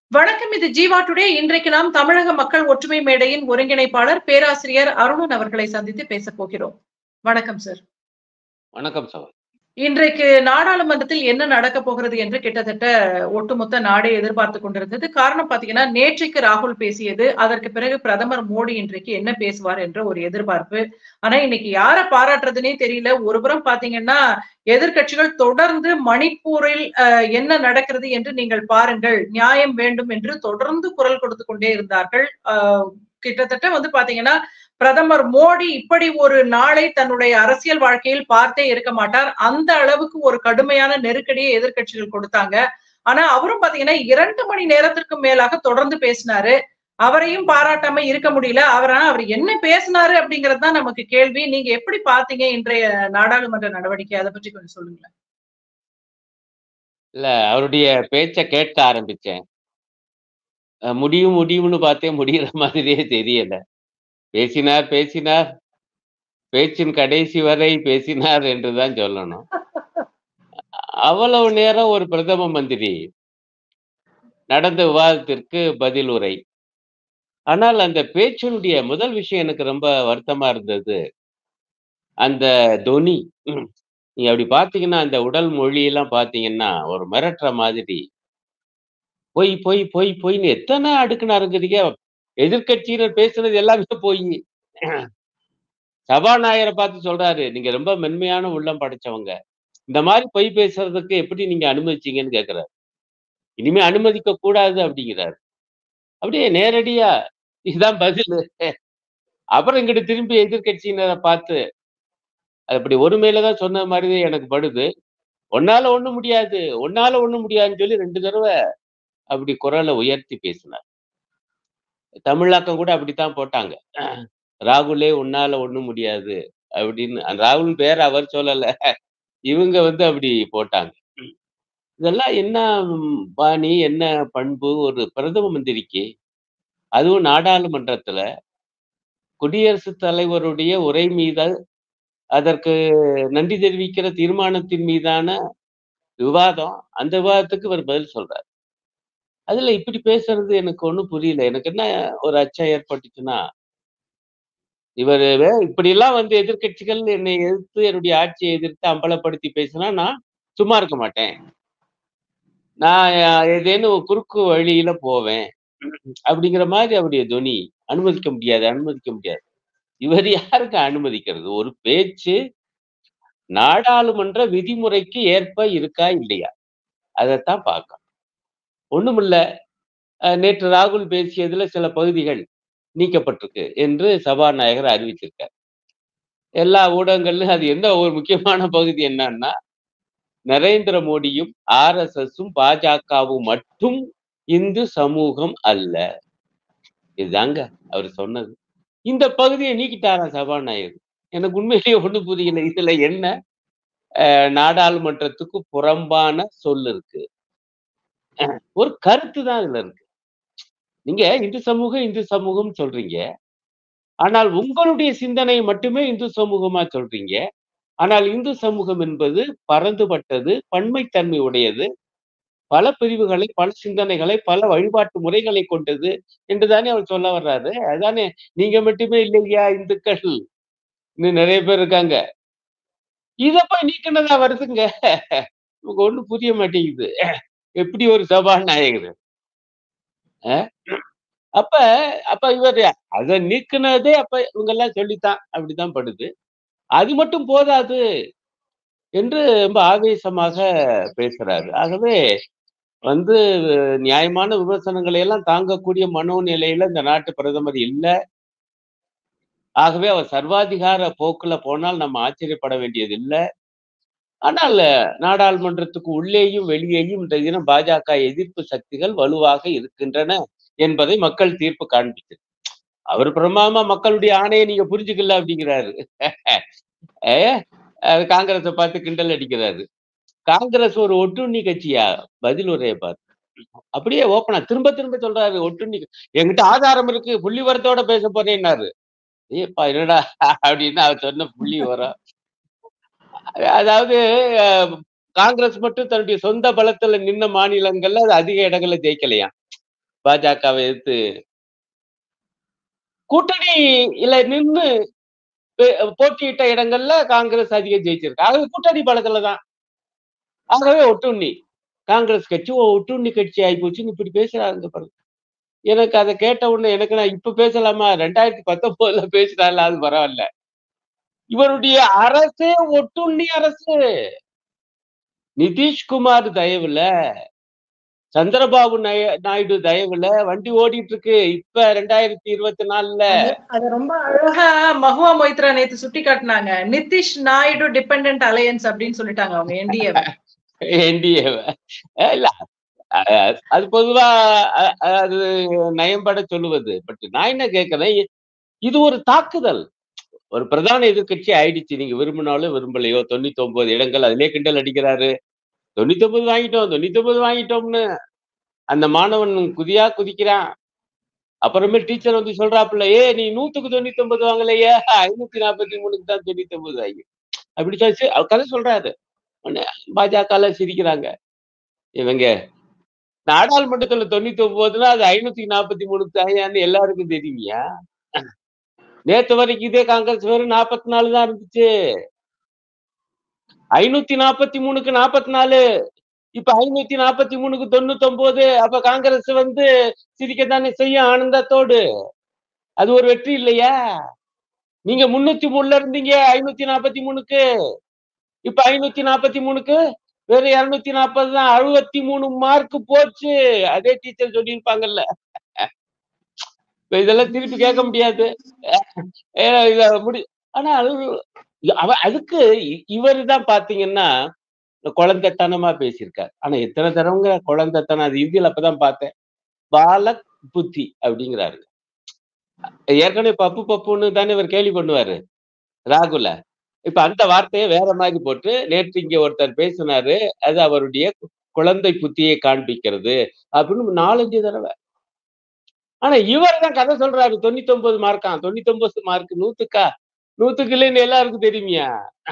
வணக்கம். இது ஜீவா டுடே. இன்றைக்கு நாம் தமிழக மக்கள் ஒற்றுமை மேடையின் ஒருங்கிணைப்பாளர் பேராசிரியர் அருணன் அவர்களை சந்தித்து பேசப் போகிறோம். வணக்கம் சார். வணக்கம் சார். இன்றைக்கு நாடாளுமன்றத்தில் என்ன நடக்கப் போகிறது என்று கிட்டத்தட்ட ஒட்டுமொத்த நாடே எதிர்பார்த்துக் கொண்டிருந்தது. காரணம் பாத்தீங்கன்னா, நேற்றைக்கு ராகுல் பேசியது, அதற்கு பிறகு பிரதமர் மோடி இன்றைக்கு என்ன பேசுவார் என்ற ஒரு எதிர்பார்ப்பு. ஆனா இன்னைக்கு யார பாராட்டுறதுன்னே தெரியல. ஒருபுறம் பாத்தீங்கன்னா, எதிர்க்கட்சிகள் தொடர்ந்து மணிப்பூரில் என்ன நடக்கிறது என்று நீங்கள் பாருங்கள், நியாயம் வேண்டும் என்று தொடர்ந்து குரல் கொடுத்துக் கொண்டே இருந்தார்கள். கிட்டத்தட்ட பாத்தீங்கன்னா, பிரதமர் மோடி இப்படி ஒரு நாளை தன்னுடைய அரசியல் வாழ்க்கையில் பார்த்தே இருக்க மாட்டார். அந்த அளவுக்கு ஒரு கடுமையான நெருக்கடியை எதிர்க்கட்சிகள் கொடுத்தாங்க. ஆனா அவரும் பாத்தீங்கன்னா 2 மணி நேரத்திற்கு மேலாக தொடர்ந்து பேசினாரு. அவரையும் பாராட்டாம இருக்க முடியல. அவர் என்ன பேசினாரு அப்படிங்கிறது தான் நமக்கு கேள்வி. நீங்க எப்படி பாத்தீங்க இன்றைய நாடாளுமன்ற நடவடிக்கை? அதை பற்றி கொஞ்சம் சொல்லுங்களேன். இல்ல, அவருடைய பேச்ச கேட்க ஆரம்பிச்சேன். முடியும்னு பார்த்தேன். முடியிற மாதிரியே தெரியல. பேசினார். பேச்சின் கடைசி வரை பேசினார் என்று தான் சொல்லணும். அவ்வளவு நேரம் ஒரு பிரதம மந்திரி நடந்த விவாதத்திற்கு பதில் உரை. ஆனால் அந்த பேச்சினுடைய முதல் விஷயம் எனக்கு ரொம்ப வருத்தமா இருந்தது. அந்த தொனி. நீங்க அப்படி பார்த்தீங்கன்னா, அந்த உடல் மொழியெல்லாம் பார்த்தீங்கன்னா, ஒரு மிரட்டுற மாதிரி. பொய்ன்னு எத்தனை அடுக்குனாருங்கிறீங்க. எதிர்க்கட்சியினர் பேசுனது எல்லாமே பொய். சபாநாயகரை பார்த்து சொல்றாரு, "நீங்க ரொம்ப மென்மையான உள்ளம் படைச்சவங்க. இந்த மாரி பொய் பேசுறதுக்கு எப்படி நீங்க அனுமதிச்சீங்கன்னு?" கேட்கிறாரு. "இனிமே அனுமதிக்க கூடாது" அப்படிங்கிறாரு. அப்படியே நேரடியா இதுதான் பதிலு. அப்புறம் இங்கிட்டு திரும்பி எதிர்க்கட்சியினரை பார்த்து, அது அப்படி ஒருமையில தான் சொன்ன மாரி எனக்கு படுது. உன்னால ஒண்ணும் முடியாதுன்னு சொல்லி 2 தடவ அப்படி குரல உயர்த்தி பேசினார். தமிழாக்கம் கூட அப்படித்தான் போட்டாங்க. ராகுலே உன்னால ஒண்ணும் முடியாது அப்படின்னு. அந்த ராகுல் பேர அவர் சொல்லல. இவங்க அப்படி போட்டாங்க. இதெல்லாம் என்ன பாணி, என்ன பண்பு ஒரு பிரதம மந்திரிக்கு? அதுவும் நாடாளுமன்றத்துல குடியரசுத் தலைவருடைய உரை மீது, அதற்கு நன்றி தெரிவிக்கிற தீர்மானத்தின் மீதான விவாதம். அந்த விவாதத்துக்கு இவர் பதில் சொல்றார். அதுல இப்படி பேசுறது எனக்கு ஒண்ணும் புரியல. எனக்கு என்ன ஒரு அச்சம் ஏற்பட்டுச்சுன்னா, இவரு இப்படியெல்லாம் எதிர்க்கட்சிகள் என்னை எதிர்த்து, என்னுடைய ஆட்சியை எதிர்த்து அம்பலப்படுத்தி பேசினா, நான் சும்மா இருக்க மாட்டேன். நான் ஏதேனும் குறுக்கு வழியில போவேன். அப்படிங்கிற மாதிரி அவருடைய தொனி. அனுமதிக்க முடியாது. இவர் யாருக்கு அனுமதிக்கிறது? ஒரு பேச்சு நாடாளுமன்ற விதிமுறைக்கு ஏற்ப இருக்கா, இல்லையா? அதத்தான் பார்க்கணும். ஒண்ணுமில்ல. நேற்று ராகுல் பேசியதுல சில பகுதிகள் நீக்கப்பட்டிருக்கு என்று சபாநாயகர் அறிவிச்சிருக்கார். எல்லா ஊடகங்கள்லயும் அது என்ன ஒரு முக்கியமான பகுதி என்னன்னா, நரேந்திர மோடியும், ஆர்எஸ்எஸும், பாஜகவும் மட்டும் இந்து சமூகம் அல்ல. இதுதாங்க அவரு சொன்னது. இந்த பகுதியை நீக்கிட்டாராம் சபாநாயகர். எனக்கு உண்மையிலேயே ஒண்ணும் புரியல. இதுல என்ன நாடாளுமன்றத்துக்கு புறம்பான சொல் இருக்கு? ஒரு கருத்து தான் இதுல இருக்கு. நீங்க இந்து சமூகம் சொல்றீங்க. ஆனால் உங்களுடைய சிந்தனை மட்டுமே இந்து சமூகமா சொல்றீங்க. ஆனால் இந்து சமூகம் என்பது பரந்துபட்டது, பன்மைத்தன்மை உடையது, பல பிரிவுகளை, பல சிந்தனைகளை, பல வழிபாட்டு முறைகளை கொண்டது என்று தானே அவர் சொல்ல வர்றாரு. அதானே, நீங்க மட்டுமே இல்லையா இந்துக்கள், இன்னும் நிறைய பேர் இருக்காங்க. இத போய் நீக்கினதா வருதுங்க. நமக்கு ஒண்ணும் புரிய மாட்டேங்குது. எப்படி ஒரு சபாநாயகர்? அ அப்ப அப்ப இவரு அத நீக்குனதே அப்ப இவங்கெல்லாம் சொல்லித்தான் அப்படித்தான் படுது. அது மட்டும் போதாது என்று ரொம்ப ஆவேசமாக பேசுறாரு. ஆகவே வந்து நியாயமான விமர்சனங்களை எல்லாம் தாங்கக்கூடிய மனோநிலையில இந்த நாட்டு பிரதமர் இல்ல. ஆகவே அவர் சர்வாதிகார போக்குல போனால் நம்ம ஆச்சரியப்பட வேண்டியது இல்ல. ஆனால் நாடாளுமன்றத்துக்கு உள்ளேயும் வெளியேயும் இந்த தினம் பாஜக எதிர்ப்பு சக்திகள் வலுவாக இருக்கின்றன என்பதை மக்கள் தீர்ப்பு காண்பிச்சு. அவர் பிரமாமா மக்களுடைய ஆணையை நீங்க புரிஞ்சுக்கல அப்படிங்கிறாரு. காங்கிரஸை பார்த்து கிண்டல் அடிக்கிறாரு. காங்கிரஸ் ஒரு ஒட்டுண்ணி கட்சியா? பதில் உரையை பார்த்து அப்படியே ஓப்பனா திரும்ப திரும்ப சொல்றாரு. ஒட்டுண்ணி என்கிட்ட ஆதாரம் இருக்கு, புள்ளி வரத்தோட பேச போறேன்னாரு. ஏப்பா என்னடா அப்படின்னு அவர் சொன்ன புள்ளி வரம். அதாவது காங்கிரஸ் மட்டும் தன்னுடைய சொந்த பலத்துல நின்ன மாநிலங்கள்ல அது அதிக இடங்கள்ல ஜெயிக்கலையாம். பாஜகவை எதிர்த்து கூட்டணியில நின்னு போட்டியிட்ட இடங்கள்ல காங்கிரஸ் அதிகம் ஜெயிச்சிருக்கு. ஆகவே கூட்டணி பலத்துல தான். ஆகவே ஒட்டுண்ணி. காங்கிரஸ் கட்சி ஒட்டுண்ணி கட்சி ஆயிப்போச்சுன்னு இப்படி பேசுறாங்க பாருங்க. எனக்கு அத கேட்ட உடனே எனக்கு நான் இப்ப பேசலாமா? 2019ல பேசினால அது பரவால்ல. இவருடைய அரசே ஒட்டுண்ணி அரசு. நிதிஷ்குமார் தயவுல, சந்திரபாபு நாயுடு தயவுல வண்டி ஓடிட்டு இருக்கு. இப்ப 2024ல அது ரொம்ப அழகா மஹுவா மொய்த்ரா நேத்து சுட்டி காட்டினாங்க. நிதிஷ் நாயுடு டிபெண்டன்ட் அலையன்ஸ் அப்படின்னு சொல்லிட்டாங்க அவங்க என்டிஏவை. என்டிஏவை இல்ல அது பொதுவா அது நயம்பட சொல்லுவது. பட் நான் என்ன கேட்கிறேன், இது ஒரு தாக்குதல். ஒரு பிரதான எதிர்க்கட்சி ஆயிடுச்சு. நீங்க விரும்பினாலும் விரும்பலையோ 99 இடங்கள் அதிலே கிண்டல் அடிக்கிறாரு. 99 வாங்கிட்டோம் 99 வாங்கிட்டோம்னு அந்த மாணவன் குதியா குதிக்கிறான். அப்புறமே டீச்சர் வந்து சொல்றாப்புல, நீ 100க்கு 99 வாங்கலையே 543க்கு தான் 99 வாங்கி அப்படி சொல்லி கதை சொல்றாரு. பாஜக சிரிக்கிறாங்க. இவங்க நாடாளுமன்றத்துல 99னா அது 543 தாயான்னு எல்லாருக்கும் தெரியுமியா? நேத்து வரைக்கும் இதே காங்கிரஸ் வெறும் 44 தான் இருந்துச்சு. 543க்கு 44, இப்ப 543க்கு 99. அப்ப காங்கிரஸ் வந்து சிரிக்கத்தானே செய்யும் ஆனந்தத்தோடு. அது ஒரு வெற்றி இல்லையா? நீங்க 303ல இருந்தீங்க 543க்கு, இப்ப 543க்கு வேற 240 தான். 63 மார்க் போச்சு. அதே டீச்சர் சொல்லியிருப்பாங்கல்ல. இதெல்லாம் திருப்பி கேட்க முடியாது. ஆனா அதுக்கு இவரு தான் பாத்தீங்கன்னா குழந்தைத்தனமா பேசியிருக்காரு. ஆனா எத்தனை தரவங்க குழந்தைத்தனம், அது இந்தியில அப்பதான் பார்த்தேன். பாலக் புத்தி அப்படிங்கிறாரு. ஏற்கனவே பப்பு பப்புன்னு தானே இவர் கேலி பண்ணுவாரு ராகுல. இப்ப அந்த வார்த்தையை வேற மாதிரி போட்டு நேற்று இங்க ஒருத்தர் பேசினாரு. அது அவருடைய குழந்தை புத்தியை காண்பிக்கிறது அப்படின்னு 4-5 தடவை. ஆனா இவர் தான் கதை சொல்றாரு. 99 மார்க்காம். 99 மார்க் 100க்கா? 100க்கு இல்லைன்னு எல்லாருக்கும் தெரியுமியா?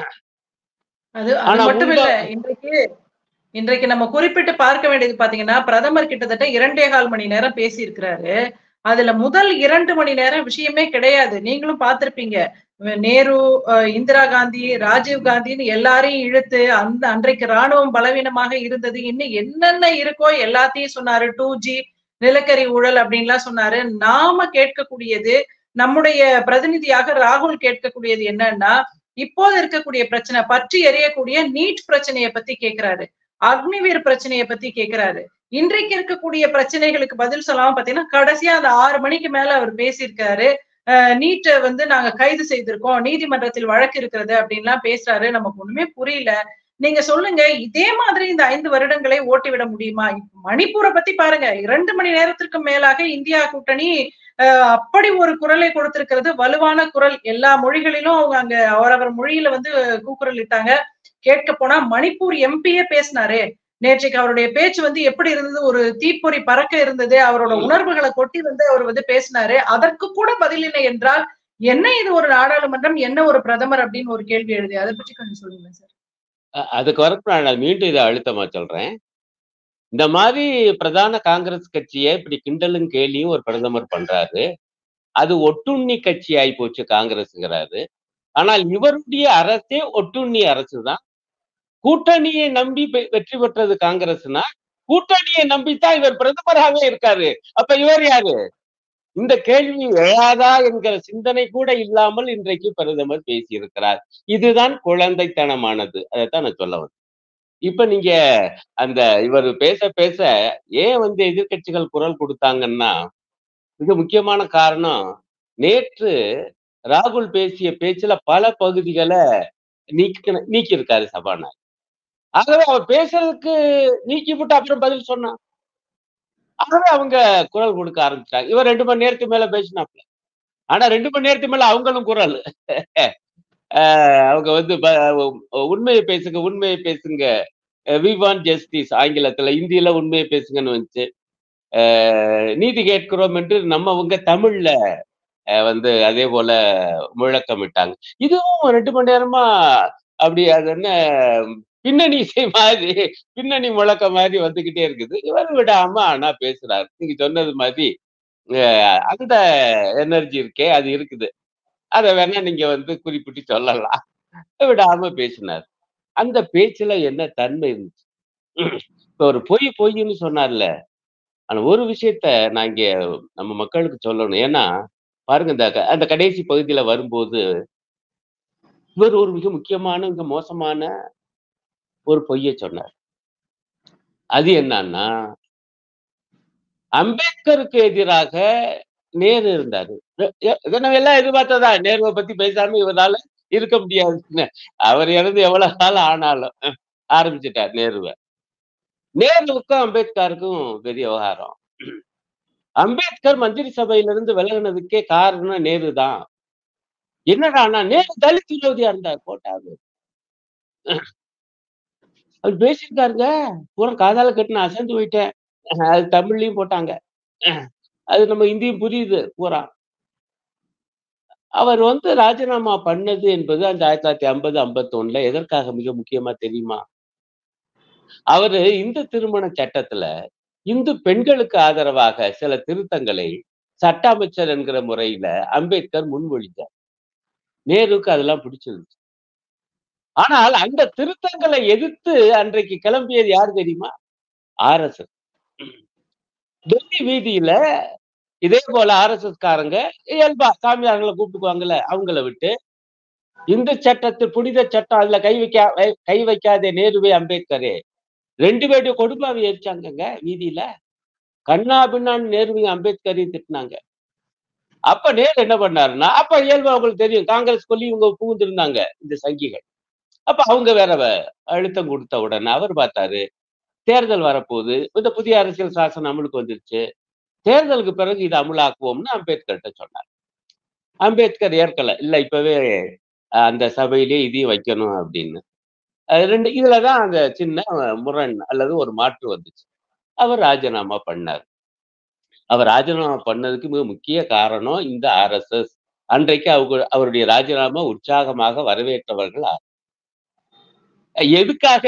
அது மட்டும் இல்ல. இன்றைக்கு நம்ம குறிப்பிட்டு பார்க்க வேண்டியது பாத்தீங்கன்னா, பிரதமர் கிட்டத்தட்ட 2.25 மணி நேரம் பேசி இருக்கிறாரு. அதுல முதல் 2 மணி நேரம் விஷயமே கிடையாது. நீங்களும் பார்த்திருப்பீங்க. நேரு, இந்திரா காந்தி, ராஜீவ் காந்தின்னு எல்லாரையும் இழுத்து அன்றைக்கு ராணுவம் பலவீனமாக இருந்தது. இன்னும் என்னென்ன இருக்கோ எல்லாத்தையும் சொன்னாரு. 2G நிலக்கரி ஊழல் அப்படின்லாம் சொன்னாரு. நாம கேட்கக்கூடியது, நம்முடைய பிரதிநிதியாக ராகுல் கேட்கக்கூடியது என்னன்னா, இப்போது இருக்கக்கூடிய பிரச்சனை, பற்றி எரியக்கூடிய நீட் பிரச்சனையை பத்தி கேட்கிறாரு. அக்னிவீர் பிரச்சனையை பத்தி கேட்கிறாரு. இன்றைக்கு இருக்கக்கூடிய பிரச்சனைகளுக்கு பதில் சொல்லாம பாத்தீங்கன்னா, கடைசியா அந்த 6 மணிக்கு மேல அவர் பேசியிருக்காரு. நீட்டை வந்து நாங்க கைது செய்திருக்கோம், நீதிமன்றத்தில் வழக்கு இருக்கிறது அப்படின்லாம் பேசுறாரு. நமக்கு ஒண்ணுமே புரியல. நீங்க சொல்லுங்க, இதே மாதிரி இந்த 5 வருடங்களை ஓட்டிவிட முடியுமா? மணிப்பூரை பத்தி பாருங்க. 2 மணி நேரத்திற்கு மேலாக இந்தியா கூட்டணி அப்படி ஒரு குரலை கொடுத்திருக்கிறது. வலுவான குரல். எல்லா மொழிகளிலும் அவங்க அங்க அவரவர் மொழியில வந்து கூக்குரல் இட்டாங்க. கேட்க போனா மணிப்பூர் எம்பியே பேசினாரு. நேற்றைக்கு அவருடைய பேச்சு வந்து எப்படி இருந்தது? ஒரு தீப்பொறி பறக்க இருந்தது. அவரோட உணர்வுகளை கொட்டி வந்து அவர் வந்து பேசினாரு. அதற்கு கூட பதில் இல்லை என்றால் என்ன இது ஒரு நாடாளுமன்றம், என்ன ஒரு பிரதமர் அப்படின்னு ஒரு கேள்வி எழுதி. அதை பற்றி கொஞ்சம் சொல்லுங்க சார். அதுக்கு வரப்பு நான் மீண்டும் இதை அழுத்தமா சொல்றேன். இந்த மாதிரி பிரதான காங்கிரஸ் கட்சியை இப்படி கிண்டலும் கேலியும் ஒரு பிரதமர் பண்றாரு. அது ஒட்டுண்ணி கட்சி ஆகி போச்சு காங்கிரஸ்ங்கிறாரு. ஆனால் இவருடைய அரசே ஒட்டுண்ணி அரசு தான். கூட்டணியை நம்பி வெற்றி பெற்றது காங்கிரஸ்னா, கூட்டணியை நம்பித்தான் இவர் பிரதமராகவே இருக்காரு. அப்ப இவர் யாரு? இந்த கேள்வி எழாதா என்கிற சிந்தனை கூட இல்லாமல் இன்றைக்கு பிரதமர் பேசியிருக்கிறார். இதுதான் குழந்தைத்தனமானது. அதைத்தான் நான் சொல்ல வந்தேன். இப்ப நீங்க அந்த இவர் பேச பேச ஏன் வந்து எதிர்க்கட்சிகள் குரல் கொடுத்தாங்கன்னா, மிக முக்கியமான காரணம், நேற்று ராகுல் பேசிய பேச்சுல பல பகுதிகளை நீக்கி இருக்காரு சபாநாயகர். ஆகவே அவர் பேசுறதுக்கு நீக்கிவிட்டு அப்புறம் பதில் சொன்னான். ஆகவே அவங்க குரல் கொடுக்க ஆரம்பிச்சிட்டாங்க. இவர் 2 மணி நேரத்துக்கு மேல பேசினாப்ல. ஆனா 2 மணி நேரத்துக்கு மேல அவங்களும் குரல் அவங்க வந்து உண்மையை பேசுங்க, உண்மையை பேசுங்க, வி வாண்ட் ஜஸ்டிஸ் ஆங்கிலத்துல, இந்தியில உண்மையை பேசுங்கன்னு வந்துச்சு. நீதி கேட்கிறோம் என்று நம்மவங்க தமிழ்ல வந்து அதே போல முழக்கமிட்டாங்க. இதுவும் 2 மணி நேரமா அப்படி அது என்ன பின்னணி இசை மாதிரி, பின்னணி முழக்க மாதிரி வந்துகிட்டே இருக்குது. இவர் விடாம ஆனா பேசுறாரு. நீங்க சொன்னது மாதிரி அந்த எனர்ஜி இருக்கே அது இருக்குது. அத வேணா நீங்க வந்து குறிப்பிட்டு சொல்லலாம். விடாம பேசினார். அந்த பேச்சுல என்ன தன்மை இருந்துச்சு. இப்ப ஒரு பொய்ன்னு சொன்னார்ல. ஆனா ஒரு விஷயத்த நான் இங்க நம்ம மக்களுக்கு சொல்லணும். ஏன்னா, பாருங்க அந்த கடைசி பகுதியில வரும்போது, இவர் ஒரு மிக முக்கியமான, மிக மோசமான ஒரு பொய்ய சொன்னார். அது என்னன்னா, அம்பேத்கருக்கு எதிராக நேரு இருந்தாரு. இத நம்ம எல்லாம் எதிர்பார்த்ததா. நேருவ பத்தி பேசாம இவரால இருக்க முடியாதுன்னு. அவர் இறந்து எவ்வளவு நாள் ஆனாலும். ஆரம்பிச்சுட்டார் நேருவ. நேருவுக்கும் அம்பேத்கருக்கும் பெரிய விவகாரம். அம்பேத்கர் மந்திரி சபையிலிருந்து விலகுனதுக்கே காரணம் நேரு தான். என்னடான்னா நேரு தலித் விரோதியா இருந்தார் போட்டாரு. அவர் பேசியிருக்காருங்க. பூரா காதால கேட்டு நான் அசந்து போயிட்டேன். அது தமிழ்லயும் போட்டாங்க. அது நம்ம ஹிந்தியும் புரியுது பூரா. அவர் வந்து ராஜினாமா பண்ணது என்பது அந்த 1950, 51ல எதற்காக மிக முக்கியமா தெரியுமா? அவரு இந்து திருமண சட்டத்துல, இந்து பெண்களுக்கு ஆதரவாக சில திருத்தங்களை சட்ட அமைச்சர் என்கிற முறையில அம்பேத்கர் முன்மொழிந்தார். நேருக்கு அதெல்லாம் பிடிச்சிருந்துச்சு. ஆனால் அந்த திருத்தங்களை எதிர்த்து அன்றைக்கு கிளம்பியது யார் தெரியுமா? ஆர்எஸ்எஸ். டெல்லி வீதியில இதே போல ஆர்எஸ்எஸ் காரங்க இயல்பா சாமியார்கள கூப்பிட்டுக்குவாங்கல்ல, அவங்கள விட்டு இந்து சட்டத்து புனித சட்டம் அதுல கை வைக்காதே நேருவே அம்பேத்கரே 2 பேருடைய கொடுப்பாவை எரிச்சாங்கங்க வீதியில. கன்னா பின்னான்னு நேருவையும் அம்பேத்கரையும் திட்டுனாங்க. அப்ப நேரு என்ன பண்ணாருன்னா, அப்ப இயல்பா உங்களுக்கு தெரியும் காங்கிரஸ் கொள்ளி இவங்க புகுந்திருந்தாங்க இந்த சங்கிகள். அப்ப அவங்க வேற அழுத்தம் குடுத்த உடனே அவர் பார்த்தாரு, தேர்தல் வரப்போகுது. இந்த புதிய அரசியல் சாசனம் அமலுக்கு வந்துருச்சு. தேர்தலுக்கு பிறகு இத அமலாக்குவோம்னு அம்பேத்கர்ட்ட சொன்னார். அம்பேத்கர் ஏற்கல. இல்ல இப்பவே அந்த சபையிலேயே இதையும் வைக்கணும் அப்படின்னு. 2 இதுல தான் அந்த சின்ன முரண் அல்லது ஒரு மாற்று வந்துச்சு. அவர் ராஜினாமா பண்ணார். அவர் ராஜினாமா பண்ணதுக்கு மிக முக்கிய காரணம் இந்த ஆர்எஸ்எஸ். அன்றைக்கு அவருடைய ராஜினாமா உற்சாகமாக வரவேற்றவர்கள். எதுக்காக?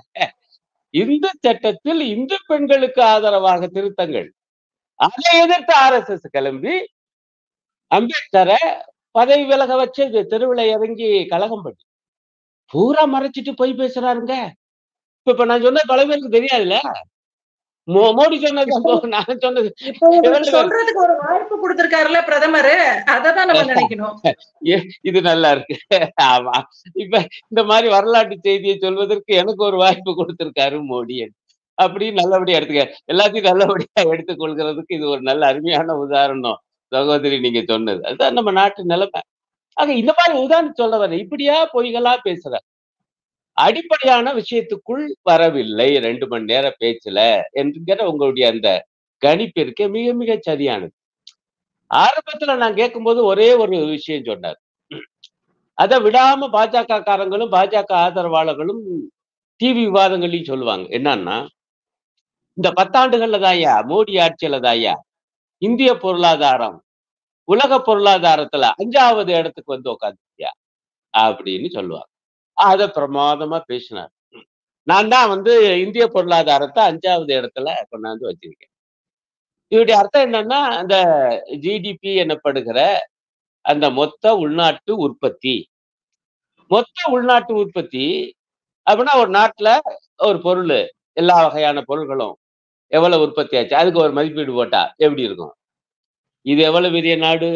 இந்து சட்டத்தில் இந்து பெண்களுக்கு ஆதரவாக திருத்தங்கள். அதை எதிர்த்து ஆர்எஸ்எஸ் கிளம்பி அம்பேத்கர பதவி விலக வச்சு தெருவுல இறங்கி கலகம் பண்ணி பூரா மறைச்சிட்டு போய் பேசுறாருங்க. இப்ப நான் சொன்னது பல பேருக்கு தெரியாதுல்ல. மோடி சொன்னது நான் சொன்னது இப்போ உங்களுக்கு சொல்றதுக்கு ஒரு வாய்ப்பு குடுத்திருக்காருல்ல பிரதமரு. அததான் நம்ம நினைக்கணும். இது நல்லா இருக்கு. ஆமா. இப்ப இந்த மாதிரி வரலாற்று செய்தியை சொல்வதற்கு எனக்கு ஒரு வாய்ப்பு கொடுத்திருக்காரு மோடி. அப்படி நல்லபடியா எடுத்துக்க. எல்லாத்தையும் நல்லபடியா எடுத்துக் கொள்கிறதுக்கு இது ஒரு நல்ல அருமையான உதாரணம். சகோதரி நீங்க சொன்னது. அதுதான் நம்ம நாட்டு நிலைமை. ஆக இந்த மாதிரி உதாரணம் சொல்ல வரேன். இப்படியா பொய்களா பேசுறார். அடிப்படையான விஷயத்துக்குள் வரவில்லை 2 மணி நேர பேச்சுல என்கிற உங்களுடைய அந்த கணிப்பு இருக்கே மிக மிக சரியானது. ஆரம்பத்துல நான் கேட்கும்போது ஒரே ஒரு விஷயம் சொன்னார். அத விடாம பாஜக காரங்களும், பாஜக ஆதரவாளர்களும் டிவி விவாதங்கள்லயும் சொல்லுவாங்க. என்னன்னா, இந்த 10 ஆண்டுகள்ல தான்யா, மோடி ஆட்சியில தான்யா, இந்திய பொருளாதாரம் உலக பொருளாதாரத்துல 5வது இடத்துக்கு வந்து உட்கார்ந்துருச்சுயா அப்படின்னு சொல்லுவாங்க. அத பிரமாதமா பேசினார். நான் தான் வந்து இந்திய பொருளாதாரத்த 5வது இடத்துல கொண்டாந்து வச்சிருக்கேன். இதனுடைய அர்த்தம் என்னன்னா, அந்த ஜிடிபி எனப்படுகிற அந்த மொத்த உள்நாட்டு உற்பத்தி. மொத்த உள்நாட்டு உற்பத்தி அப்படின்னா ஒரு நாட்டுல ஒரு பொருளு, எல்லா வகையான பொருள்களும் எவ்வளவு உற்பத்தி ஆச்சு? அதுக்கு ஒரு மதிப்பீடு போட்டா எப்படி இருக்கும்? இது எவ்வளவு பெரிய நாடு?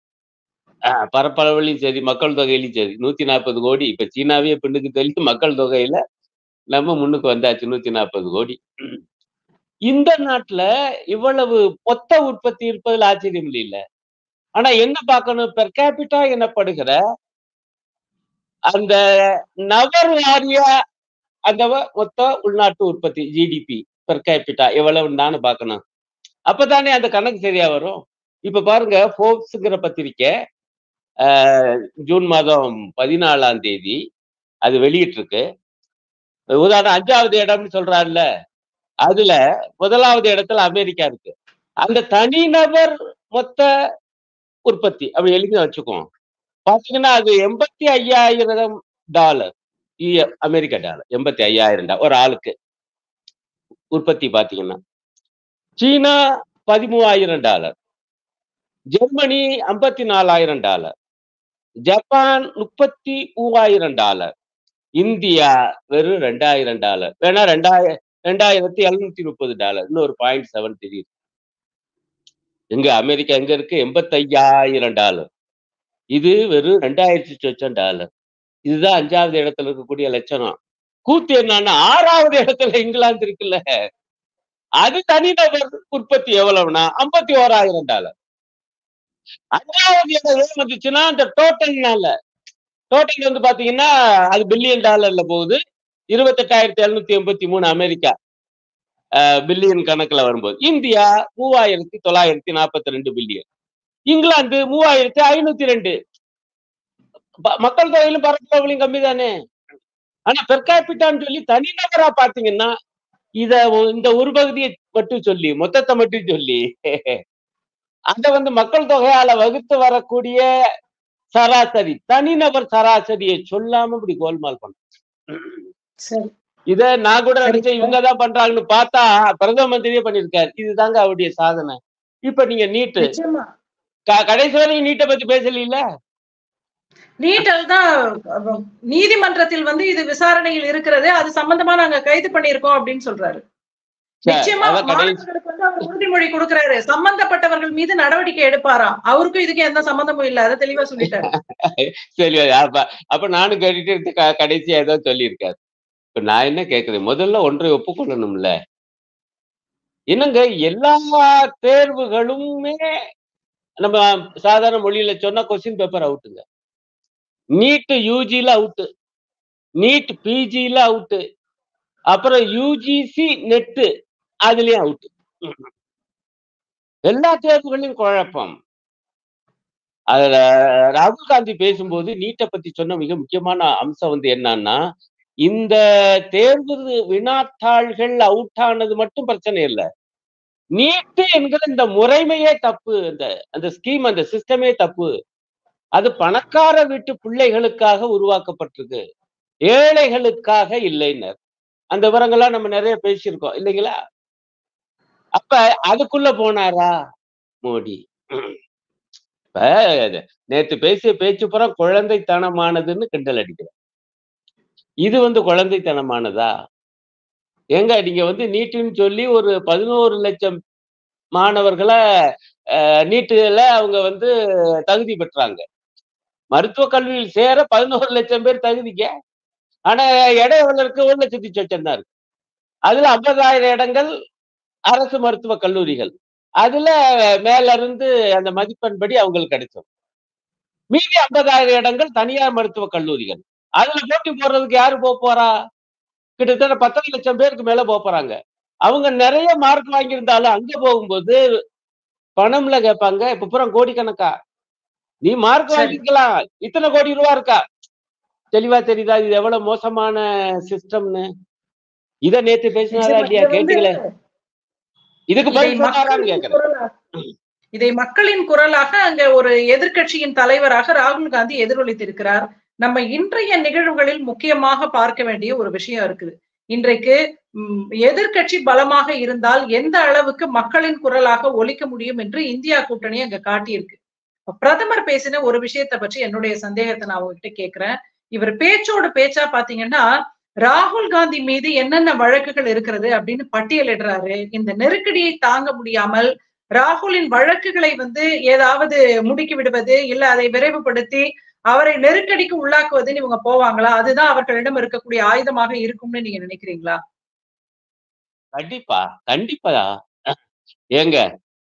பரப்பளவிலும் சரி, மக்கள் தொகையிலும் சரி 140 கோடி. இப்ப சீனாவே பின்னுக்கு தள்ளி மக்கள் தொகையில நம்ம முன்னுக்கு வந்தாச்சு 140 கோடி. இந்த நாட்டுல இவ்வளவு மொத்த உற்பத்தி இருப்பதில் ஆச்சரியம் இல்லைல்ல. ஆனா என்ன பார்க்கணும் பெர் கேபிட்டா எனப்படுகிற அந்த நபர் வாரிய அந்த மொத்த உள்நாட்டு உற்பத்தி ஜிடிபி பெர் கேபிட்டா எவ்வளவுன்னு தானே பார்க்கணும். அப்பதானே அந்த கணக்கு சரியா வரும். இப்ப பாருங்க ஃபோர்ப்ஸ்ங்கிற பத்திரிக்கை ஜூன் மாதம் 14ஆம் தேதி அது வெளியிட்டிருக்கு. உதாரணம் 5வது இடம்னு சொல்றாருல்ல. அதுல 1வது இடத்துல அமெரிக்கா இருக்கு. அந்த தனிநபர் மொத்த உற்பத்தி அப்படி எழுதி வச்சுக்குவோம். பாத்தீங்கன்னா அது $85,000. அமெரிக்க டாலர். 85,000 ஒரு ஆளுக்கு உற்பத்தி பார்த்தீங்கன்னா. சீனா $13,000, ஜெர்மனி $54,000, ஜப்பான் $33,000, இந்தியா வெறும் $2,000. வேணா $2,730. இன்னொரு 0.7 தெரியுது. எங்க அமெரிக்கா எங்க இருக்கு? $85,000. இது வெறும் $2,000. இதுதான் 5வது இடத்துல இருக்கக்கூடிய லட்சணம். கூத்து என்னன்னா 6வது இடத்துல இங்கிலாந்து இருக்குல்ல, அது தனிநபர் உற்பத்தி எவ்வளவுனா $51,000. 5வது இடம் ஏன் வந்துச்சுன்னா அந்த டோட்டல்னால. டோட்டல் வந்து பாத்தீங்கன்னா அது பில்லியன் டாலர்ல போகுது. 28,783 அமெரிக்கா பில்லியன் கணக்குல வரும்போது. India 3,942 billion. இங்கிலாந்து 3,502. மக்கள் தொகையிலும் பரப்பளவுலையும் கம்மி தானே. ஆனா பெர் கேபிட்டான்னு சொல்லி தனிநபரா பாத்தீங்கன்னா இந்த ஒரு பகுதியை மட்டும் சொல்லி, மொத்தத்தை மட்டும் சொல்லி அத வந்து மக்கள் தொகையால வகுத்து வரக்கூடிய சராசரி, தனிநபர் சராசரியை சொல்லாம இப்படி கோல்மால் பண்ண. இத நான் கூட நினைச்சேன் இவங்கதான் பண்றாங்கன்னு பார்த்தா பிரதம மந்திரியே பண்ணிருக்காரு. இதுதாங்க அவருடைய சாதனை. இப்ப நீங்க நீட்டு கடைசி வரைக்கும் நீட்டை பத்தி பேசல. நீட்டல் தான் நீதிமன்றத்தில் வந்து இது விசாரணையில் இருக்கிறது, அது சம்பந்தமா நாங்க கைது பண்ணிருக்கோம் அப்படின்னு சொல்றாரு. நிச்சயமா மாணவர்களுக்கு வந்து அவர் உறுதிமொழி கொடுக்கிறாரு, சம்பந்தப்பட்டவர்கள் மீது நடவடிக்கை எடுப்பாராம். அவருக்கும் இதுக்கு எந்த சம்பந்தமும் இல்ல, அதை தெளிவா சொல்லிட்டாரு. சரி, அப்ப நானும் கேட்டுட்டு கடைசியா ஏதோ சொல்லியிருக்காரு. இப்ப நான் என்ன கேக்குறேன், முதல்ல ஒன்றை ஒப்புக்கொள்ளணும்ல. என்னங்க எல்லா தேர்வுகளுமே நம்ம சாதாரண மொழியில சொன்னா கொஸ்டின் பேப்பர் அவுட்டுங்க. நீட் யூஜில அவுட்டு, நீட் பிஜில அவுட்டு, அப்புறம் யூஜிசி நெட் அதுலயும் அவுட்டு. எல்லா தேர்வுகளையும் குழப்பம். அதுல ராகுல் காந்தி பேசும்போது நீட்டை பத்தி சொன்ன மிக முக்கியமான அம்சம் வந்து என்னன்னா, இந்த தேர்வு வினாத்தாள்கள் அவுட் ஆனது மட்டும் பிரச்சனை இல்லை. நீட்டு என்கிற இந்த முறைமையே தப்பு. அந்த ஸ்கீம், அந்த சிஸ்டமே தப்பு. அது பணக்கார வீட்டு பிள்ளைகளுக்காக உருவாக்கப்பட்டிருக்கு, ஏழைகளுக்காக இல்லைன்னு. அந்த விவரங்கள்லாம் நம்ம நிறைய பேசியிருக்கோம் இல்லைங்களா? அப்ப அதுக்குள்ள போனாரா மோடி? இப்ப நேத்து பேசிய பேச்சு பூரா குழந்தைத்தனமானதுன்னு கிண்டல் அடிக்கிறேன். இது வந்து குழந்தைத்தனமானதா? ஏங்க நீங்க வந்து நீட்டுன்னு சொல்லி ஒரு 11 லட்சம் மாணவர்களை நீட்டுல அவங்க வந்து தகுதி பெற்றாங்க. மருத்துவக் கல்வியில் சேர 11 லட்சம் பேர் தகுதிக்க. ஆனா இடம் எவ்வளவு இருக்கு? 1 லட்சத்தி சொச்சம் தான் இருக்கு. அதுல 50,000 இடங்கள் அரசு மருத்துவக் கல்லூரிகள். அதுல மேல இருந்து அந்த மதிப்பெண் படி அவங்களுக்கு கிடைச்சது. மீதி 50,000 இடங்கள் தனியார் மருத்துவக் கல்லூரிகள். அதுல போட்டி போடுறதுக்கு யாரு போறா? கிட்டத்தட்ட 10 லட்சம் பேருக்கு மேல போறாங்க. அவங்க நிறைய மார்க் வாங்கியிருந்தாலும் அங்க போகும்போது பணம்ல கேட்பாங்க. இப்ப பூரா கோடிக்கணக்கா. நீ மார்க் வாங்கிக்கலாம், இத்தனை கோடி ரூபா இருக்கா? தெளிவா தெரியுதா இது எவ்வளவு மோசமான சிஸ்டம்னு? இத நேத்து பேசினாரா இல்லையா? கேட்டீங்களே. இதுக்கு பதில் சொன்னாரான்னு கேக்குறேன். இதை மக்களின் குரலாக அங்க ஒரு எதிர்க்கட்சியின் தலைவராக ராகுல் காந்தி எதிரொலித்திருக்கிறார். நம்ம இன்றைய நிகழ்வுகளில் முக்கியமாக பார்க்க வேண்டிய ஒரு விஷயம் இருக்குது. இன்றைக்கு எதிர்க்கட்சி பலமாக இருந்தால் எந்த அளவுக்கு மக்களின் குரலாக ஒலிக்க முடியும் என்று இந்தியா கூட்டணி அங்க காட்டியிருக்கு. பிரதமர் பேசின ஒரு விஷயத்தை பற்றி என்னுடைய சந்தேகத்தை நான் உங்ககிட்ட கேட்கிறேன். இவர் பேச்சோடு பேச்சா பாத்தீங்கன்னா ராகுல் காந்தி மீது என்னென்ன வழக்குகள் இருக்கிறது அப்படின்னு பட்டியலிடுறாரு. இந்த நெருக்கடியை தாங்க முடியாமல் ராகுலின் வழக்குகளை வந்து ஏதாவது முடுக்கி விடுவது, இல்ல அதை விரைவுபடுத்தி அவரை நெருக்கடிக்கு உள்ளாக்குவதுன்னு இவங்க போவாங்களா? அதுதான் அவர்களிடம் இருக்கக்கூடிய ஆயுதமாக இருக்கும்னு நீங்க நினைக்கிறீங்களா? கண்டிப்பா, கண்டிப்பா. ஏங்க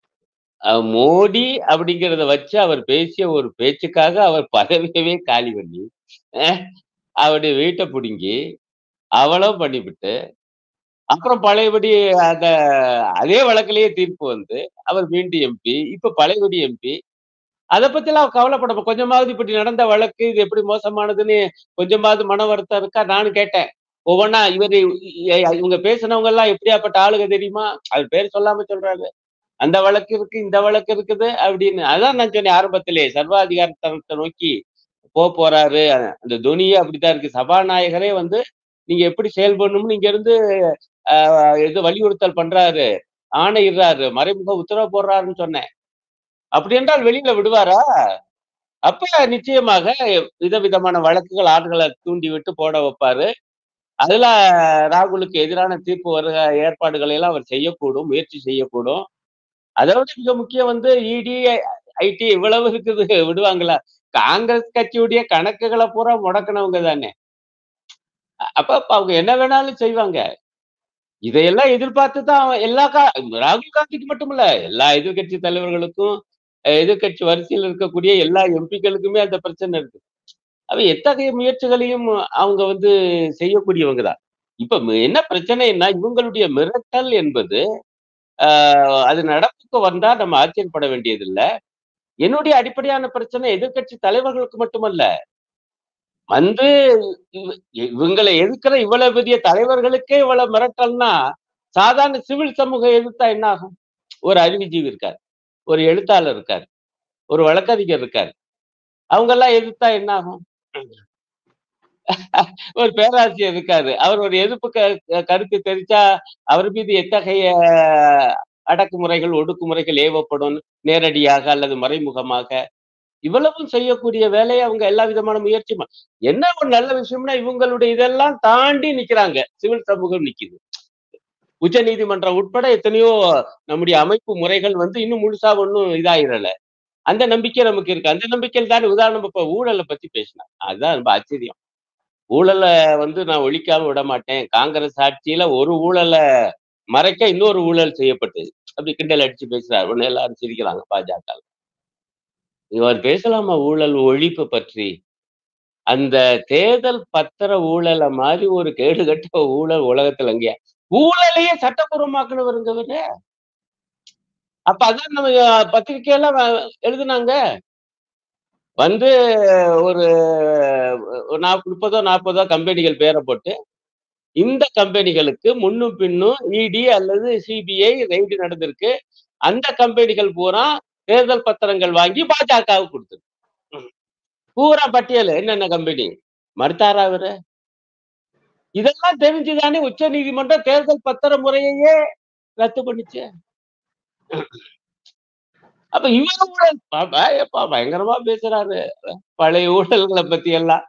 மோடி அப்படிங்கிறத வச்சு அவர் பேசிய ஒரு பேச்சுக்காக அவர் பதவியவே காலி பண்ணி அவருடைய வீட்டை பிடுங்கி அவளும் பண்ணிவிட்டு, அப்புறம் பழையபடி அதே வழக்கிலேயே தீர்ப்பு வந்து அவர் மீண்டும் எம்பி, இப்ப பழையபடி எம்பி. அதை பத்தி எல்லாம் கவலைப்பட கொஞ்சமாவது இப்படி நடந்த வழக்கு இது எப்படி மோசமானதுன்னு கொஞ்சமாவது மன வருத்தம் இருக்கா? நானும் கேட்டேன். ஒவ்வொன்னா இவங்க பேசினவங்க எல்லாம் எப்படியாப்பட்ட ஆளுக தெரியுமா? அது பேர் சொல்லாம சொல்றாங்க. அந்த வழக்கு இருக்கு, இந்த வழக்கு இருக்குது அப்படின்னு. அதான் நான் சொன்னேன் ஆரம்பத்திலே, சர்வாதிகாரத்தனத்தை நோக்கி போறாரு. அந்த தொனியே அப்படித்தான் இருக்கு. சபாநாயகரே வந்து நீங்க எப்படி செயல்படணும்னு இங்க இருந்து இது வலியுறுத்தல் பண்றாரு. ஆணையிடுறாரு. மறைமுக உத்தரவு போடுறாருன்னு சொன்னேன். அப்படி என்றால் வெளியில விடுவாரா? அப்ப நிச்சயமாக விதவிதமான வழக்குகள் ஆட்கள தூண்டிவிட்டு போட வைப்பாரு. அதுல ராகுலுக்கு எதிரான தீர்ப்பு வருக ஏற்பாடுகளை எல்லாம் அவர் செய்யக்கூடும், முயற்சி செய்யக்கூடும். அதை விட மிக முக்கியம் வந்து இடி, ஐடி இவ்வளவு இருக்குது விடுவாங்களா? காங்கிரஸ் கட்சியுடைய கணக்குகளை பூரா முடக்குனவங்க தானே. அப்ப அவங்க என்ன வேணாலும் செய்வாங்க. இதையெல்லாம் எதிர்பார்த்து தான் ராகுல் காந்திக்கு மட்டுமல்ல, எல்லா எதிர்க்கட்சி தலைவர்களுக்கும், எதிர்க்கட்சி வரிசையில் இருக்கக்கூடிய எல்லா எம்பிக்களுக்குமே அந்த பிரச்சனை இருக்கு. அவ எத்தகைய முயற்சிகளையும் அவங்க வந்து செய்யக்கூடியவங்க தான். இப்ப என்ன பிரச்சனைன்னா, இவங்களுடைய மிரட்டல் என்பது, அது நடப்புக்கு வந்தா நம்ம ஆச்சரியப்பட வேண்டியதில்ல. என்னுடைய அடிப்படையான பிரச்சனை எதிர்க்கட்சி தலைவர்களுக்கு மட்டுமல்ல. வந்து இவ இவங்களை எதிர்க்கிற இவ்வளவு பெரிய தலைவர்களுக்கே இவ்வளவு மிரட்டல்னா, சாதாரண சிவில் சமூகம் எதிர்த்தா என்ன ஆகும்? ஒரு அறிவுஜீவி இருக்கார். ஒரு எழுத்தாளர் இருக்கார். ஒரு வழக்கறிஞர் இருக்கார். அவங்கெல்லாம் எதிர்த்தா என்ன ஆகும்? ஒரு பேராசிரியர் இருக்காரு. அவர் ஒரு எதிர்ப்பு கருத்து தெரிவிச்சா, அவர் மீது எத்தகைய அடக்குமுறைகள், ஒடுக்குமுறைகள் ஏவப்படும், நேரடியாக அல்லது மறைமுகமாக. இவ்வளவும் செய்யக்கூடிய வேலையை அவங்க எல்லா விதமான முயற்சியும் என்ன ஒரு நல்ல விஷயம்னா, இவங்களுடைய இதெல்லாம் தாண்டி நிக்கிறாங்க. சிவில் சமூகம் நிக்குது. உச்ச நீதிமன்றம் உட்பட எத்தனையோ நம்முடைய அமைப்பு முறைகள் வந்து இன்னும் முழுசா ஒண்ணும் இதாயிரல. அந்த நம்பிக்கை நமக்கு இருக்கு. அந்த நம்பிக்கையில் தான் உதாரணம் இப்ப ஊழல பத்தி பேசினார். அதுதான் ரொம்ப ஆச்சரியம். ஊழல வந்து நான் ஒழிக்காம விட மாட்டேன். காங்கிரஸ் ஆட்சியில ஒரு ஊழல மறைக்க இன்னொரு ஊழல் செய்யப்பட்டது. அப்படி கிண்டல் அடிச்சு பேசுறார். உடனே எல்லாரும் சிரிக்கிறாங்க பாஜக. இவர் பேசலாமா ஊழல் ஒழிப்பு பற்றி? அந்த தேர்தல் பத்திர ஊழல மாதிரி ஒரு கேடுகட்ட ஊழல் உலகத்துல எங்கேயா? ஊழலையே சட்டப்பூர்வமாக்குனவருங்க இவரு. அப்ப அதான் நம்ம பத்திரிக்கையெல்லாம் எழுதுனாங்க. வந்து ஒரு 30 40 கம்பெனிகள் பேர போட்டு, இந்த கம்பெனிகளுக்கு முன்னும் பின்னும் இடி அல்லது சிபிஐ ரெய்டு நடந்திருக்கு. அந்த கம்பெனிகள் பூரா தேர்தல் பத்திரங்கள் வாங்கி பாஜகவுக்கு குடுத்தது. பூரா பட்டியலு என்னென்ன கம்பெனி. மறுத்தாரா அவரு? இதெல்லாம் தெரிஞ்சுதானே உச்ச நீதிமன்றம் தேர்தல் பத்திர முறையையே ரத்து பண்ணுச்சு. அப்ப இவரு ஊழல் எப்பா பயங்கரமா பேசுறாரு. பழைய ஊழல்கள பத்தி எல்லாம்.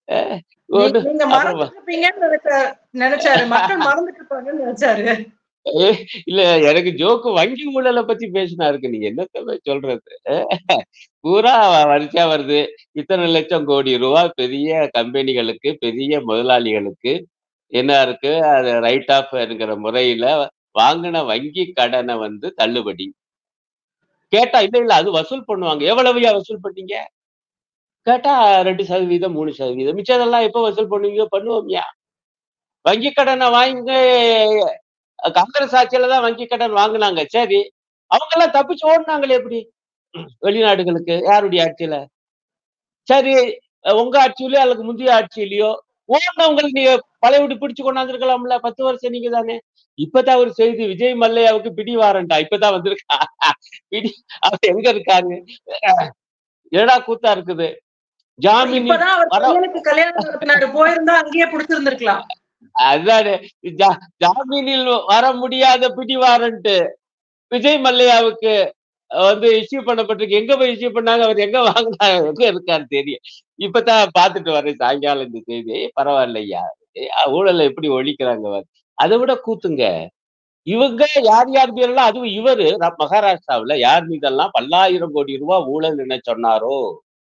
நீங்க மறந்துட்டு இருப்பீங்கன்னு நினைச்சாரு. மக்கள் மறந்துட்டு இருப்பாங்கன்னு நினைச்சாரு. இல்ல எனக்கு ஜோக்கு வங்கி ஊழல பத்தி பேசினாருக்கு. நீங்க என்னத்த சொல்றது? பூரா வரிசையா வருது. இத்தனை லட்சம் கோடி ரூபாய் பெரிய கம்பெனிகளுக்கு, பெரிய முதலாளிகளுக்கு என்ன இருக்கு? அது ரைட் ஆஃப் என்கிற முறையில வாங்கின வங்கி கடனை வந்து தள்ளுபடி. கேட்டா இல்ல அது வசூல் பண்ணுவாங்க. எவ்வளவுயா வசூல் பண்ணீங்க? கேட்டா 2% 3% மிச்சதெல்லாம் எப்ப வசூல் பண்ணுவீங்க? பண்ணுவோம்யா. வங்கி கடன வாங்கி காங்கிரஸ் ஆட்சியில தான் வங்கி கடன் வாங்குனாங்க. சரி. அவங்கெல்லாம் தப்பிச்சு ஓடுனாங்களே எப்படி? வெளிநாடுகளுக்கு. யாருடைய ஆட்சியில? சரி, உங்க ஆட்சியிலயோ அல்லது முந்தைய ஆட்சியிலயோ ஓடுனவங்கள நீங்க பழையபடி பிடிச்சு கொண்டாந்துருக்கலாம்ல. 10 வருஷம் நீங்க தானே. இப்பதான் ஒரு செய்தி விஜய் மல்லையாவுக்கு பிடி வாரண்டா. இப்பதான் வந்திருக்கா. பிடி அவர் எங்க இருக்காரு? என்னடா கூத்தா இருக்குது. ஜாமீன் இப்பதான் அவர் பையனுக்கு கல்யாணம் நடத்தினாரு. போயிருந்தா அங்கேயே புடிச்சிருந்திருக்கலாம். அதானே ஜாமீனில் வர முடியாத பிடி வாரண்ட் விஜய் மல்லையாவுக்கு வந்து இஷ்யூ பண்ணப்பட்டிருக்கு. எங்க போய் இஷ்யூ பண்ணாங்க? அவர் எங்க வாங்கினாரு? எங்க இருக்காரு தெரியும். இப்பதான் பாத்துட்டு வரேன் சாயங்காலம் இந்த செய்தி. பரவாயில்லையா. ஊழலை எப்படி ஒழிக்கிறாங்க. அதை விட கூத்துங்க. இவங்க யார் யார் பேரெல்லாம் அதுவும் இவரு மகாராஷ்டிராவுல யார் மீதெல்லாம் பல்லாயிரம் கோடி ரூபாய் ஊழல் என்ன சொன்னாரோ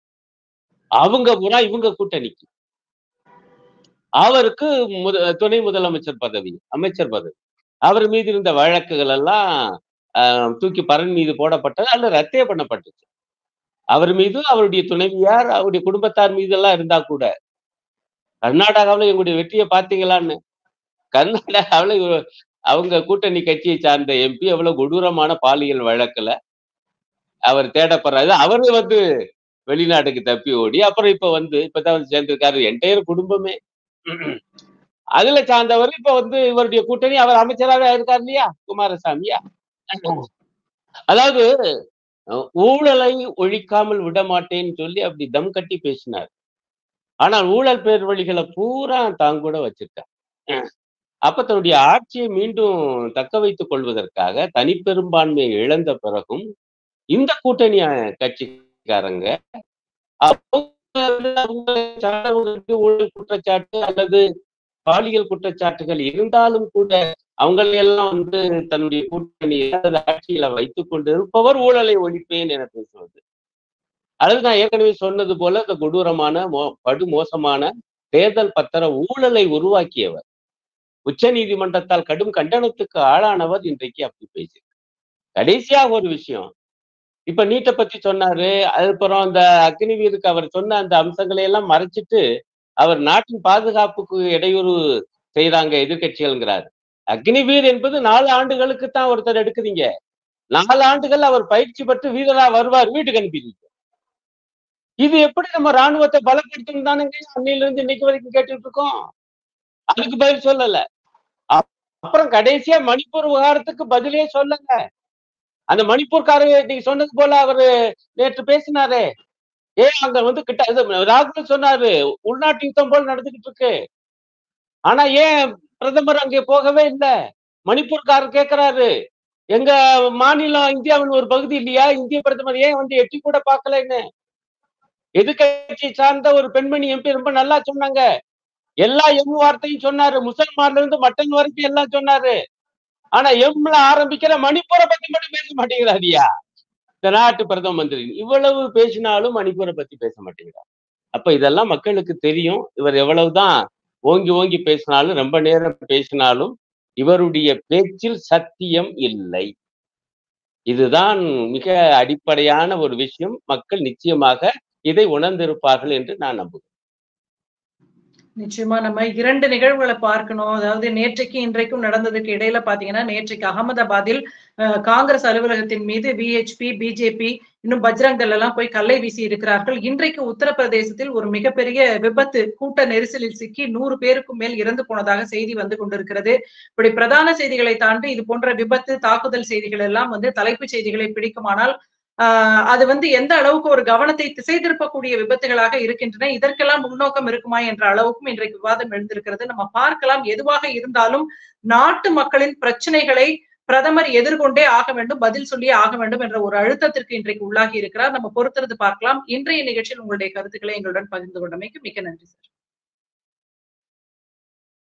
அவங்க பூரா இவங்க கூட்டணிக்கு. அவருக்கு துணை முதலமைச்சர் பதவி, அமைச்சர் பதவி. அவர் மீது இருந்த வழக்குகள் எல்லாம் தூக்கி பரன் மீது போடப்பட்டது அல்லது ரத்தே பண்ணப்பட்டுச்சு. அவர் மீது அவருடைய துணைவியார் அவருடைய குடும்பத்தார் மீது எல்லாம் இருந்தா கூட கர்நாடகாவில் எங்களுடைய வெற்றியை பார்த்தீங்களான்னு கர்நாடகாவில் அவங்க கூட்டணி கட்சியை சார்ந்த எம்பி எவ்வளவு கொடூரமான பாலியல் வழக்குல அவர் தேடப்படுறாரு. அவரு வந்து வெளிநாட்டுக்கு தப்பி ஓடி அப்புறம் இப்ப வந்து இப்பதான் வந்து சேர்ந்திருக்காரு என்டையர் குடும்பமே. அதுல சார்ந்தவர் இப்ப வந்து இவருடைய கூட்டணி அவர் அமைச்சராக இருக்காரு இல்லையா குமாரசாமியா. அதாவது ஊழலை ஒழிக்காமல் விட மாட்டேன்னு சொல்லி அப்படி தம் கட்டி பேசினார். ஆனால் ஊழல் பேர் வழிகளை பூரா தான் கூட வச்சிருக்கான். அப்ப தன்னுடைய ஆட்சியை மீண்டும் தக்க வைத்துக் கொள்வதற்காக தனிப்பெரும்பான்மையை இழந்த பிறகும் இந்த கூட்டணி கட்சிக்காரங்க அவங்களுக்கு ஊழல் குற்றச்சாட்டு அல்லது பாலியல் குற்றச்சாட்டுகள் இருந்தாலும் கூட அவங்களையெல்லாம் தன்னுடைய கூட்டணி ஆட்சியில வைத்துக் கொண்டு இருப்பவர் ஊழலை ஒழிப்பேன் என பேசுவது. அல்லது நான் ஏற்கனவே சொன்னது போல இந்த கொடூரமான படுமோசமான தேர்தல் பத்திர ஊழலை உருவாக்கியவர், உச்ச நீதிமன்றத்தால் கடும் கண்டனத்துக்கு ஆளானவர் இன்றைக்கு அப்படி பேசியிருக்கார். கடைசியாக ஒரு விஷயம், இப்ப நீட்டை பத்தி சொன்னாரு. அதுக்கப்புறம் அந்த அக்னிவீருக்கு அவர் சொன்ன அந்த அம்சங்களை எல்லாம் மறைச்சிட்டு அவர் நாட்டின் பாதுகாப்புக்கு இடையூறு செய்யறாங்க எதிர்கட்சிகள்ங்கிறார். அக்னிவீர் என்பது 4 ஆண்டுகளுக்கு தான் ஒருத்தர் எடுக்குறீங்க. 4 ஆண்டுகள் அவர் பயிற்சி பெற்று வீரரா வருவார், வீட்டுக்கு அனுப்பிடுவீங்க. இது எப்படி நம்ம ராணுவத்தை பலப்படுத்தணும் தானுங்க அன்னையிலிருந்து இன்னைக்கு வரைக்கும் கேட்டுட்டு இருக்கோம். அதுக்கு பதில் சொல்லல. அப்புறம் கடைசியா மணிப்பூர் விவகாரத்துக்கு பதிலே சொல்லல. அந்த மணிப்பூர்காரர் நீங்க சொன்னது போல அவரு நேற்று பேசினாரே, ஏன் அங்க கிட்ட ராகுல் சொன்னாரு உள்நாட்டு யுத்தம் போல நடந்துகிட்டு இருக்கு. ஆனா ஏன் பிரதமர் அங்கே போகவே இல்லை? மணிப்பூர்காரர் கேட்கிறாரு, எங்க மாநிலம் இந்தியாவின் ஒரு பகுதி இல்லையா? இந்திய பிரதமர் ஏன் எட்டி கூட பார்க்கலன்னு. எதிர்கட்சி சார்ந்த ஒரு பெண்மணி எம்பி ரொம்ப நல்லா சொன்னாங்க. எல்லா எம் வார்த்தையும் சொன்னாரு. முசல்மான்ல இருந்து மட்டன் வரைக்கும் எல்லாம் சொன்னாரு. ஆனா எம்ல ஆரம்பிக்கிற மணிப்பூரை பத்தி மட்டும் பேச மாட்டேங்கிறாரியா இந்த நாட்டு பிரதம மந்திரி. இவ்வளவு பேசினாலும் மணிப்பூரை பத்தி பேச மாட்டேங்கிறார். அப்ப இதெல்லாம் மக்களுக்கு தெரியும். இவர் எவ்வளவுதான் ஓங்கி ஓங்கி பேசினாலும், ரொம்ப நேரம் பேசினாலும் இவருடைய பேச்சில் சத்தியம் இல்லை. இதுதான் மிக அடிப்படையான ஒரு விஷயம். மக்கள் நிச்சயமாக இதை உணர்ந்திருப்பார்கள் என்று நான் நம்புகிறேன். நிச்சயமா நம்ம 2 நிகழ்வுகளை பார்க்கணும். அதாவது நேற்றைக்கு இன்றைக்கும் நடந்ததுக்கு இடையில பாத்தீங்கன்னா, நேற்றைக்கு அகமதாபாத்தில் காங்கிரஸ் அலுவலகத்தின் மீது விஹெச்பி, பிஜேபி, இன்னும் பஜ்ரங் தள் எல்லாம் போய் கல்லை வீசி இருக்கிறார்கள். இன்றைக்கு உத்தரப்பிரதேசத்தில் ஒரு மிகப்பெரிய விபத்து, கூட்ட நெரிசலில் சிக்கி 100 பேருக்கும் மேல் இறந்து போனதாக செய்தி வந்து கொண்டிருக்கிறது. இப்படி பிரதான செய்திகளை தாண்டி இது போன்ற விபத்து, தாக்குதல் செய்திகள் எல்லாம் தலைப்புச் செய்திகளை பிடிக்குமானால் அது எந்த அளவுக்கு ஒரு கவனத்தை திசை திருப்பக்கூடிய விபத்துகளாக இருக்கின்றன, இதற்கெல்லாம் முன்னோக்கம் இருக்குமா என்ற அளவுக்கும் இன்றைக்கு விவாதம் எழுந்திருக்கிறது. நம்ம பார்க்கலாம். எதுவாக இருந்தாலும் நாட்டு மக்களின் பிரச்சனைகளை பிரதமர் எதிர்கொண்டே ஆக வேண்டும், பதில் சொல்லியே ஆக வேண்டும் என்ற ஒரு அழுத்தத்திற்கு இன்றைக்கு உள்ளாகி இருக்கிறார். நம்ம பொறுத்திருந்து பார்க்கலாம். இன்றைய நிகழ்ச்சியில் உங்களுடைய கருத்துக்களை எங்களுடன் பகிர்ந்து கொண்டமைக்கு மிக்க நன்றி சார்.